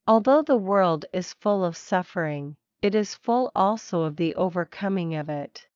Although the world is full of suffering, it is full also of the overcoming of it.